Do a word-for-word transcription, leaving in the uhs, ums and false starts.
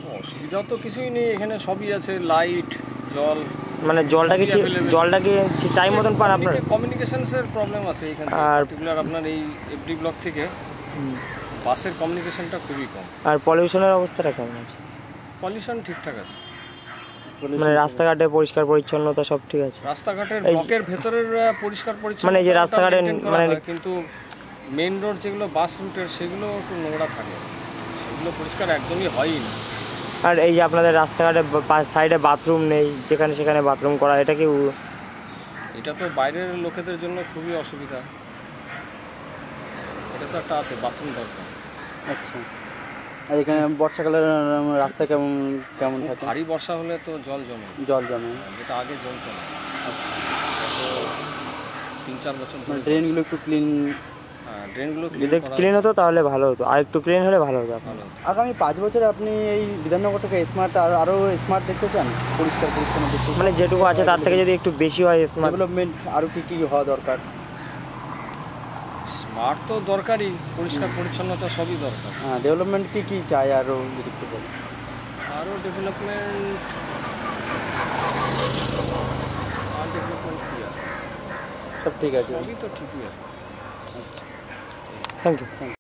অসুবিধা তো কিছুই নেই, এখানে সবই আছে, লাইট, জল। মানে জলটা কি জলটা কি টাইম মতন পান আপনারা? কমিউনিকেশনসের প্রবলেম আছে এইখানে, আর পার্টিকুলার আপনার এই এফডি ব্লক থেকে বাসের কমিউনিকেশনটা খুবই কম। আর পলিউশনের অবস্থাটা কেমন আছে? পলিউশন ঠিকঠাক আছে, মানে রাস্তাঘাটে পরিষ্কার পরিচ্ছন্নতা সব ঠিক আছে? রাস্তাঘাটের ব্লকের ভেতরের পরিষ্কার পরিচ্ছন্ন মানে যে রাস্তাঘাটে মানে কিন্তু মেইন রোড যেগুলো বাস রুটের সেগুলো একটু নোংরা থাকে, সেগুলো পরিষ্কার একদমই হয়ই না। আর এই যে আপনাদের রাস্তাঘাটে সাইডে বাথরুম নেই, যেখানে সেখানে বাথরুম করা, এটা কি? এটা তো বাইরের লোকেদের জন্য খুবই অসুবিধা, এটা তো একটা আছে, বাথরুম দরকার। আচ্ছা, আর এখানে বর্ষাকালের রাস্তা কেমন কেমন থাকে? ভারী বর্ষা হলে তো জল জমে, জল জমে, যেটা আগে জমতো না। তিন চার বছর মানে ড্রেনগুলো একটু ক্লিন, হ্যাঁ ড্রেনগুলো ক্লিন হতো তাহলে ভালো হতো, আর একটু ক্লিন হলে ভালো হতো। ভালো আগামী পাঁচ বছরে আপনি এই বিধাননগরটাকে স্মার্ট আর আরও স্মার্ট দেখতে চান, পরিষ্কার পরিচ্ছন্ন দেখতে, মানে যেটুকু আছে তার থেকে যদি একটু বেশি হয় স্মার্ট ডেভেলপমেন্ট আরও কী কী হওয়া দরকার? স্মার্ট তো দরকারই, পরিষ্কার পরিচ্ছন্নতা সবই দরকার। হ্যাঁ, ডেভেলপমেন্ট কী কী চাই আরও যদি একটু বলেন? আরও ডেভেলপমেন্ট আর ডেভেলপমেন্ট কী আছে, সব ঠিক আছে, সবই তো ঠিকই আছে। Thank you.